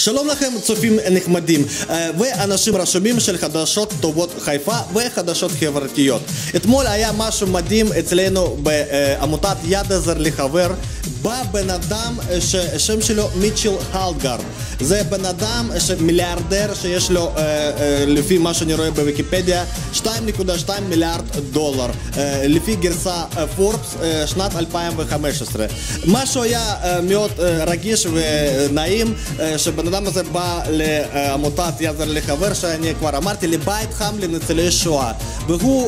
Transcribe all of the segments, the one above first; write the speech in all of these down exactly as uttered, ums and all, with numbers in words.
שלום לכם צופים נחמדים ואנשים רשומים של חדשות טובות חיפה וחדשות חברתיות. אתמול היה משהו מדהים אצלנו בעמותת יד עזר לחבר. בא בן אדם שהשם שלו מיטשל הלגארד. זה בן אדם מיליארדר שיש לו לפי מה שאני רואה בוויקיפדיה שתיים נקודה שתיים מיליארד דולר לפי גרסה פורבס שנת אלפיים וחמש עשרה. משהו היה מאוד רגיש ונעים שבן אדם הזה בא לעמותת יד עזר לחבר, שאני כבר אמרתי, לבית חם לניצולי שואה, והוא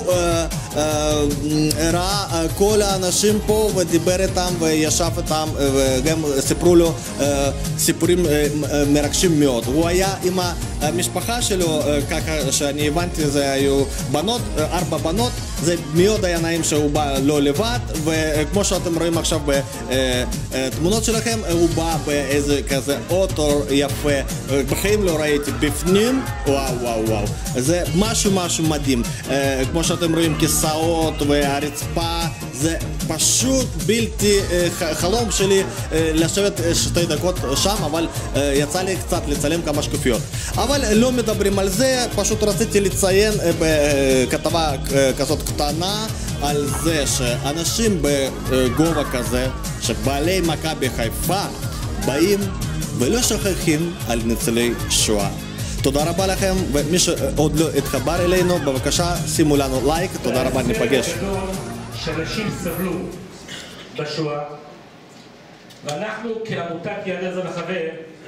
ראה כל האנשים פה ודיבר איתם וישב איתם וגם סיפרו לו סיפורים מרגשים מאוד. הוא היה עם המשפחה שלו, ככה שאני הבנתי, זה היו בנות, ארבע בנות. זה מאוד היה נעים שהוא בא לא לבד, וכמו שאתם רואים עכשיו בתמונות שלכם, הוא בא באיזה כזה אוטו יפה. בחיים לא ראיתי בפנים, וואו וואו וואו, זה משהו משהו מדהים. כמו שאתם רואים, כיסאות והרצפה, זה פשוט בלתי, חלום שלי לשבת שתי דקות שם, אבל יצא לי קצת לצלם כמה שקופיות. אבל לא מדברים על זה, פשוט רציתי לציין בכתבה כזאת קטנה על זה שאנשים בגובה כזה, שבעלי מכבי חיפה באים ולא שוכחים על ניצולי שואה. תודה רבה לכם, ומי שעוד לא התחבר אלינו, בבקשה שימו לנו לייק. תודה רבה, ניפגש. שאנשים סבלו בשואה, ואנחנו כעמותת יד עזר לחבר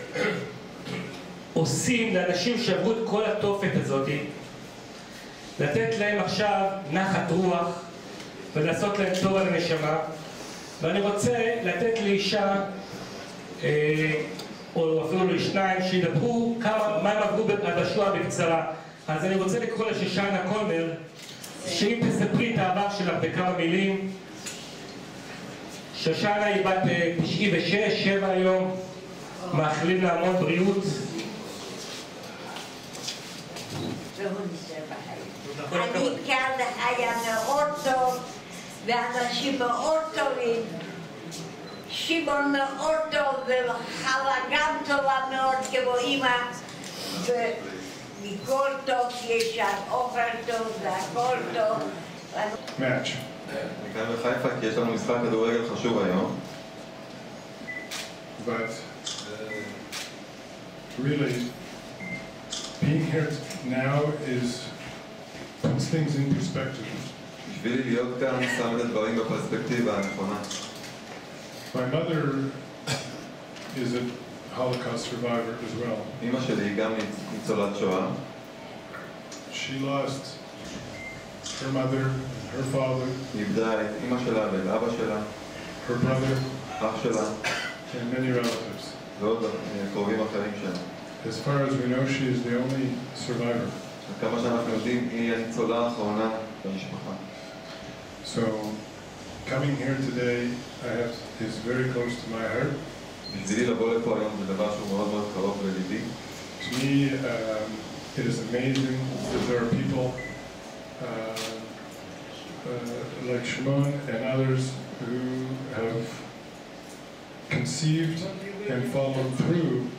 עושים לאנשים שעברו את כל התופת הזאת, לתת להם עכשיו נחת רוח ולעשות להם טוב על הנשמה. ואני רוצה לתת לאישה אה, או אפילו לשניים שידברו כמה, מה הם עברו בשואה בקצרה. אז אני רוצה לקרוא לשושנה קולמר, שאם תספרי את העבר שלך בכמה מילים. שושנה היא בת תשעים ושש, שבע היום, מאחלים לה המון בריאות. אני כאן היה מאוד טוב, ואנשים מאוד טובים. שמעון מאוד טוב, וחווה גם טובה מאוד כמו אמא, ומכל טוב יש שם אוכל טוב והכל טוב. מאץ'. מכאן בחיפה כי יש לנו משחק כדורגל חשוב היום. But really, being here now is puts things in perspective. בשבילי להיות כאן שם את הדברים בפרספקטיבה הנכונה. My mother is a Holocaust survivor as well. אמא שלי היא גם ניצולת שואה. She lost her mother, her father, איבדה את אמא שלה ואת אבא שלה, her brother, אח שלה, and many relatives. ועוד קרובים אחרים שלה. As far as we know, she is the only survivor. כמה שאנחנו יודעים, היא הניצולה האחרונה במשפחה. So, coming here today, I have, is very close to my heart. בשבילי לבוא לפה היום זה דבר שהוא מאוד מאוד קרוב לליבי. To me, um, it is amazing that there are people uh, uh, like Shimon and others who have conceived and followed through